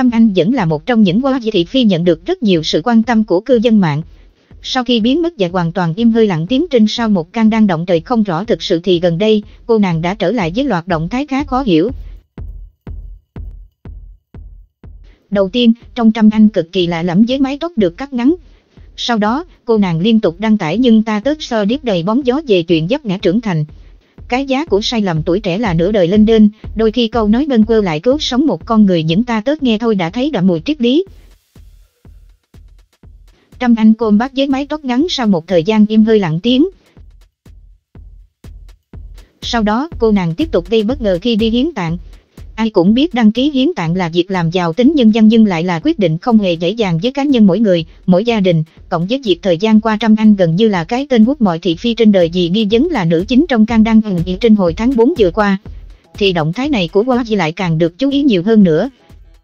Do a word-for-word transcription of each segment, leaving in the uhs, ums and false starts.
Trâm Anh vẫn là một trong những hoa thị phi nhận được rất nhiều sự quan tâm của cư dân mạng. Sau khi biến mất và hoàn toàn im hơi lặng tiếng trên sau một can đang động trời không rõ thực sự thì gần đây, cô nàng đã trở lại với loạt động thái khá khó hiểu. Đầu tiên, trông Trâm Anh cực kỳ lạ lẫm với mái tóc được cắt ngắn. Sau đó, cô nàng liên tục đăng tải nhưng ta tớt so điếp đầy bóng gió về chuyện vấp ngã trưởng thành. Cái giá của sai lầm tuổi trẻ là nửa đời lên đên, đôi khi câu nói bâng quơ lại cứu sống một con người những ta tớt nghe thôi đã thấy đậm mùi triết lý. Trâm Anh comeback với mái tóc ngắn sau một thời gian im hơi lặng tiếng. Sau đó, cô nàng tiếp tục gây bất ngờ khi đi hiến tạng. Ai cũng biết đăng ký hiến tạng là việc làm giàu tính nhân dân nhưng lại là quyết định không hề dễ dàng với cá nhân mỗi người, mỗi gia đình, cộng với việc thời gian qua Trâm Anh gần như là cái tên hút mọi thị phi trên đời vì nghi vấn là nữ chính trong can đăng hừng hiện trên hồi tháng bốn vừa qua. Thì động thái này của Hoa lại càng được chú ý nhiều hơn nữa.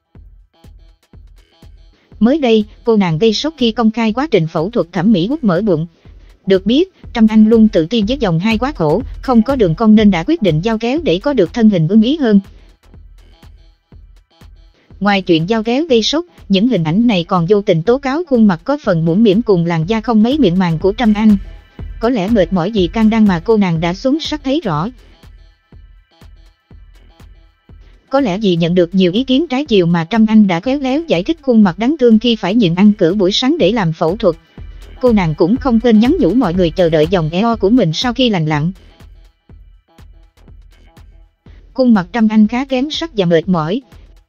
Mới đây, cô nàng gây sốc khi công khai quá trình phẫu thuật thẩm mỹ hút mỡ bụng. Được biết, Trâm Anh luôn tự ti với vòng hai quá khổ, không có đường cong nên đã quyết định dao kéo để có được thân hình ưng ý hơn. Ngoài chuyện dao kéo gây sốc, những hình ảnh này còn vô tình tố cáo khuôn mặt có phần mũm mĩm cùng làn da không mấy mịn màng của Trâm Anh. Có lẽ mệt mỏi vì can đăng mà cô nàng đã xuống sắc thấy rõ. Có lẽ vì nhận được nhiều ý kiến trái chiều mà Trâm Anh đã khéo léo giải thích khuôn mặt đáng thương khi phải nhịn ăn cử buổi sáng để làm phẫu thuật. Cô nàng cũng không quên nhắn nhủ mọi người chờ đợi dòng eo của mình sau khi lành lặn. Khuôn mặt Trâm Anh khá kém sắc và mệt mỏi.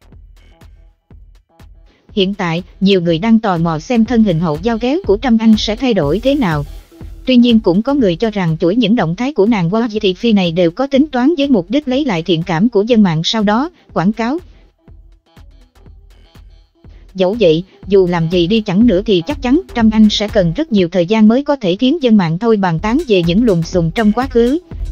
Hiện tại, nhiều người đang tò mò xem thân hình hậu dao kéo của Trâm Anh sẽ thay đổi thế nào. Tuy nhiên cũng có người cho rằng chuỗi những động thái của nàng Hoa thị phi này đều có tính toán với mục đích lấy lại thiện cảm của dân mạng sau đó, quảng cáo. Dẫu vậy, dù làm gì đi chăng nữa thì chắc chắn Trâm Anh sẽ cần rất nhiều thời gian mới có thể khiến dân mạng thôi bàn tán về những lùm xùm trong quá khứ.